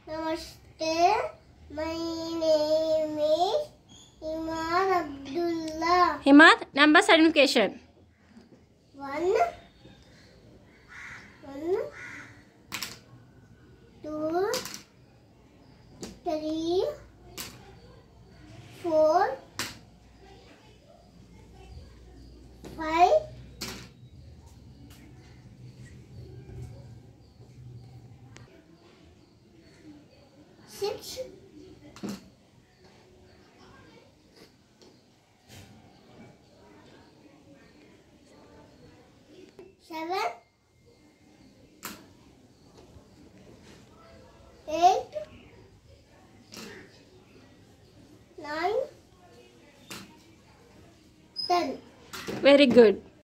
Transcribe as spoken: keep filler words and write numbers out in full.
Namaste. My name is Sk.Imaad Abdullah. Imaad, number certification. One, one, two, three, four, five, six, seven, eight, nine, ten. Very good.